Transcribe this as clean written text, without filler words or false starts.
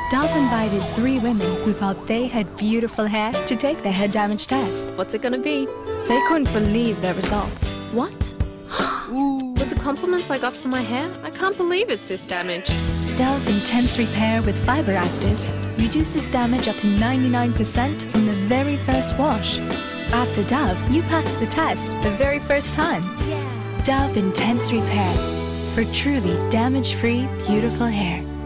Dove invited 3 women who thought they had beautiful hair to take the hair damage test. What's it gonna be? They couldn't believe their results. What? With the compliments I got for my hair, I can't believe it's this damaged. Dove Intense Repair with Fiber Actives reduces damage up to 99% from the very first wash. After Dove, you pass the test the very first time. Yeah. Dove Intense Repair for truly damage-free, beautiful hair.